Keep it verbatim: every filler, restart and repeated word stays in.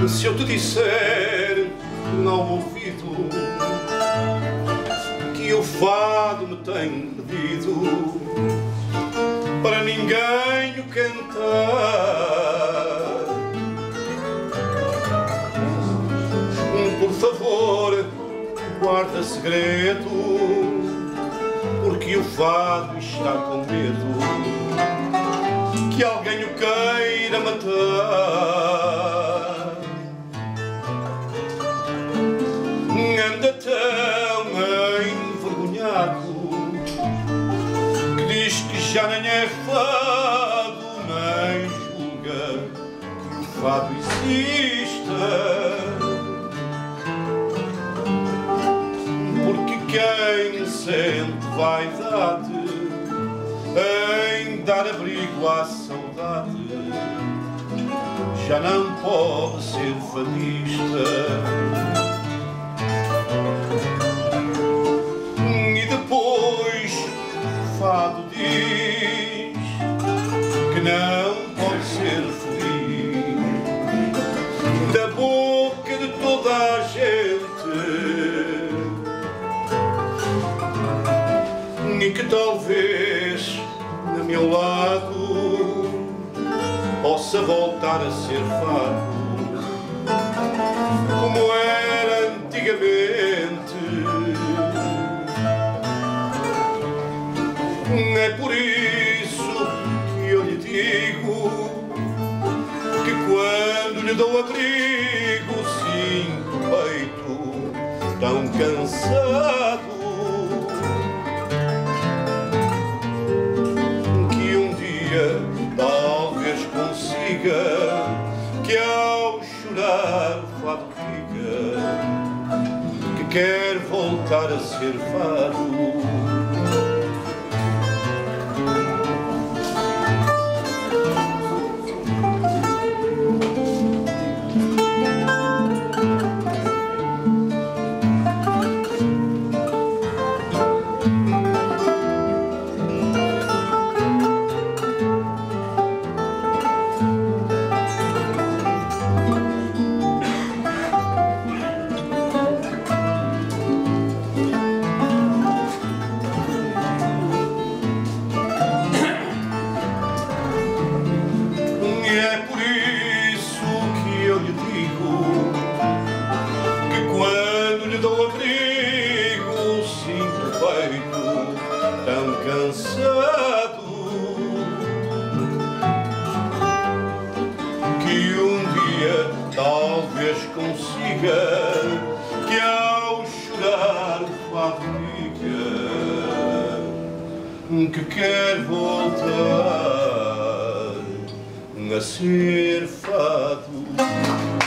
Se eu te disser ao ouvido que o fado me tem pedido para ninguém o cantar, por favor, guarda segredo, porque o fado está com medo que alguém o queira matar. Anda tão envergonhado que diz que já nem é fado, nem julga que o fado exista, porque quem sente vaidade em dar abrigo à saudade já não pode ser fadista. E depois o fado diz que não pode ser feliz da boca de toda a gente, e que talvez a meu lado possa voltar a ser fado como era antigamente. É por isso que eu lhe digo que quando lhe dou abrigo sinto o peito tão cansado que um dia talvez consiga que ao chorar o fado diga que quer voltar a ser fado. Tão cansado que um dia talvez consiga que ao chorar o fado diga que quer voltar a ser fado.